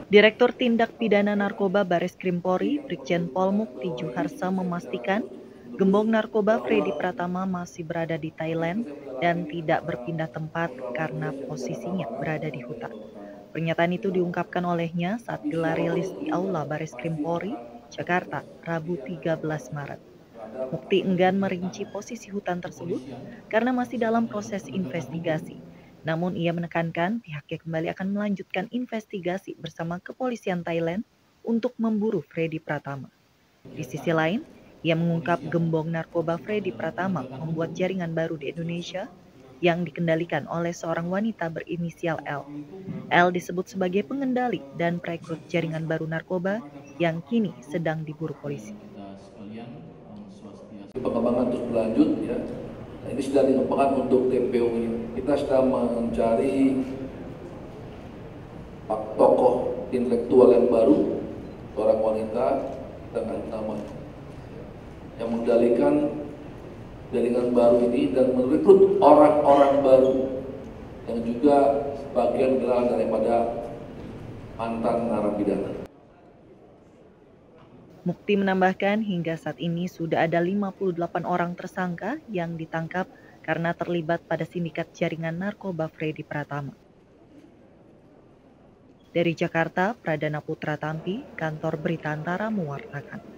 Direktur Tindak Pidana Narkoba Bareskrim Polri, Brigjen Pol Mukti Juharsa memastikan gembong narkoba Freddy Pratama masih berada di Thailand dan tidak berpindah tempat karena posisinya berada di hutan. Pernyataan itu diungkapkan olehnya saat gelar rilis di Aula Bareskrim Polri, Jakarta, Rabu 13 Maret. Mukti enggan merinci posisi hutan tersebut karena masih dalam proses investigasi. Namun ia menekankan pihaknya kembali akan melanjutkan investigasi bersama kepolisian Thailand untuk memburu Freddy Pratama. Di sisi lain, ia mengungkap gembong narkoba Freddy Pratama membuat jaringan baru di Indonesia yang dikendalikan oleh seorang wanita berinisial L. L disebut sebagai pengendali dan perekrut jaringan baru narkoba yang kini sedang diburu polisi. Pengembangan terus berlanjut ya. Nah, ini sudah dikembangkan untuk TPO ini. Kita sedang mencari tokoh intelektual yang baru, seorang wanita dengan nama yang mengendalikan jaringan baru ini dan merekrut orang-orang baru yang juga bagian daripada mantan narapidana. Mukti menambahkan hingga saat ini sudah ada 58 orang tersangka yang ditangkap karena terlibat pada sindikat jaringan narkoba Freddy Pratama. Dari Jakarta, Pradana Putra Tampi, Kantor Berita Antara mewartakan.